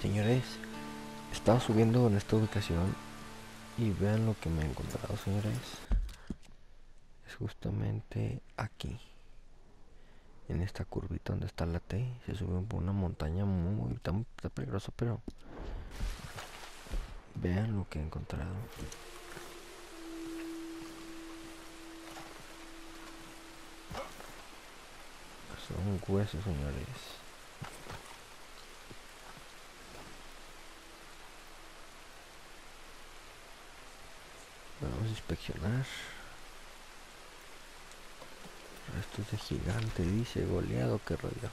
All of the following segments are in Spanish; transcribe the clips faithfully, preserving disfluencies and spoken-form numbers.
Señores, estaba subiendo en esta ubicación y vean lo que me he encontrado, señores. Es justamente aquí, en esta curvita donde está la T. Se sube por una montaña muy, muy tan, tan peligroso, pero vean lo que he encontrado. Son huesos, señores. Vamos a inspeccionar. Restos de gigante, dice goleado, que rollo.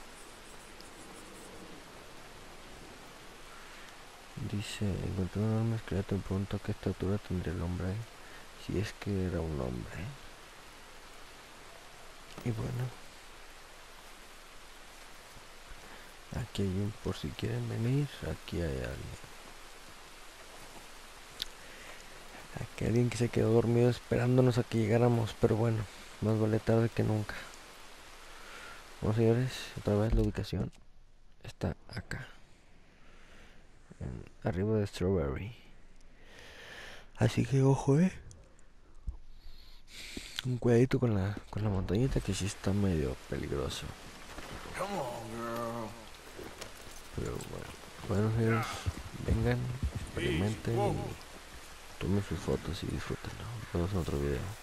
Dice, encontré un enorme esqueleto y me pregunto qué estatura tendría el hombre, si es que era un hombre. Y bueno, aquí hay un, por si quieren venir, aquí hay alguien. Aquí hay alguien que se quedó dormido esperándonos a que llegáramos, pero bueno, más vale tarde que nunca. Bueno, señores, otra vez la ubicación está acá, en, arriba de Strawberry. Así que ojo, eh. Un cuidadito con la, con la montañita, que sí está medio peligroso. Pero bueno, bueno, señores, vengan, experimenten y tomen sus fotos y disfrútenlo. Nos vemos en otro video.